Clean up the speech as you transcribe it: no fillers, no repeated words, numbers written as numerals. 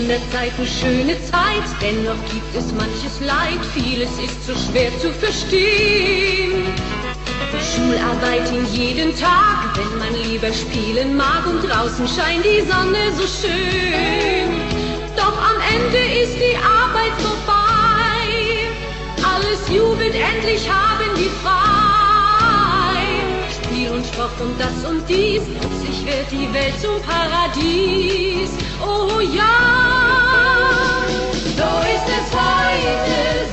Kinderzeiten schöne Zeit, dennoch gibt es manches Leid, vieles ist so schwer zu verstehen. Schularbeiten jeden Tag, wenn man lieber spielen mag und draußen scheint die Sonne so schön. Doch am Ende ist die Arbeit vorbei, alles jubelt, endlich haben wir frei. Spiel und Sport und das und dies, plötzlich wird die Welt zum Paradies. Oh ja, so ist es heute.